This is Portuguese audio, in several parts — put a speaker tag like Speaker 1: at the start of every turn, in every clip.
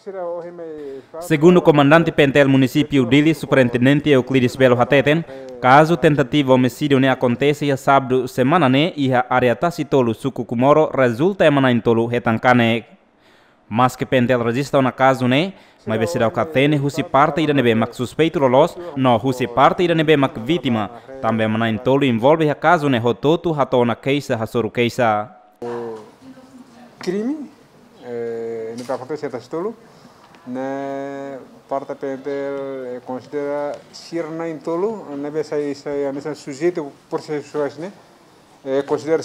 Speaker 1: Segundo o comandante Pentel município Dili, superintendente Euclides Belo Hateten, caso tentativa homicídio ne acontece a sábado semana ne e a área Tacitolo Suku Kumoro resulta em tolo retancane. Mas que Pentel registra na caso ne, mas vai ser o catene husi parte ida nebe mak suspeito lolos, no husi parte ida nebe mak vítima, também em tolo envolve a caso ne hototo hatona keisa hasoru keisa.
Speaker 2: Crime, no que acontece em Tacitolo, na parte Pentel considera sirna em tolo, nebe sai sujeito por pessoas né, considera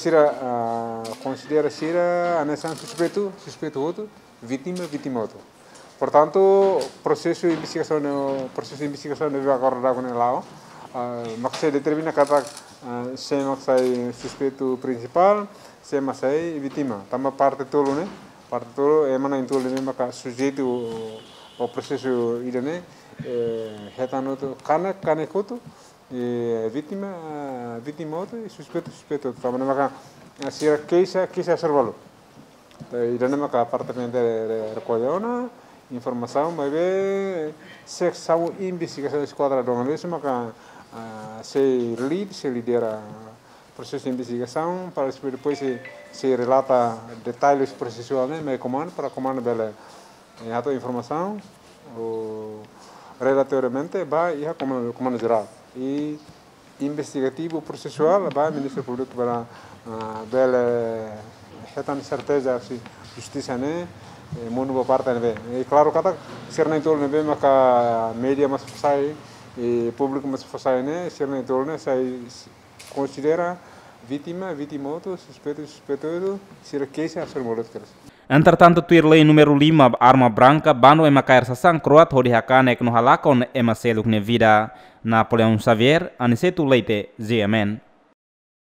Speaker 2: sira anessa suspeito outro, vítima outro. Portanto, processo de investigação deve acordar com ela. Mas se determina cada se é suspeito principal, se é vítima. Também parte tolo né, parte tolo é mana em tolo mesmo que sujeito o processo ida né, retano cane coto vítima outro e suspeito outro. Também maka sira keisa servalo. Ida né maka apartamento recolheu informação, mas secção investigação esquadra donalista, maka se lidera processo de investigação para depois se relata detalhes processuais, né, mas para comando bela a informação relatoriamente vai ir comando geral e investigativo processual vai Ministério Público para bela retan certeza se justiça né mundo parte né e claro kata ser nem tolo né maka media mas sai e público mas sai né ser nem tolo né sai considera vítima outro suspeito ser case a ser morto.
Speaker 1: Entretanto, tuir lei número 5 arma branca bano ema cair sasang croat hodi hakane no halakon ema seluk ne vida Napoleão Xavier anisetu leite ZMN.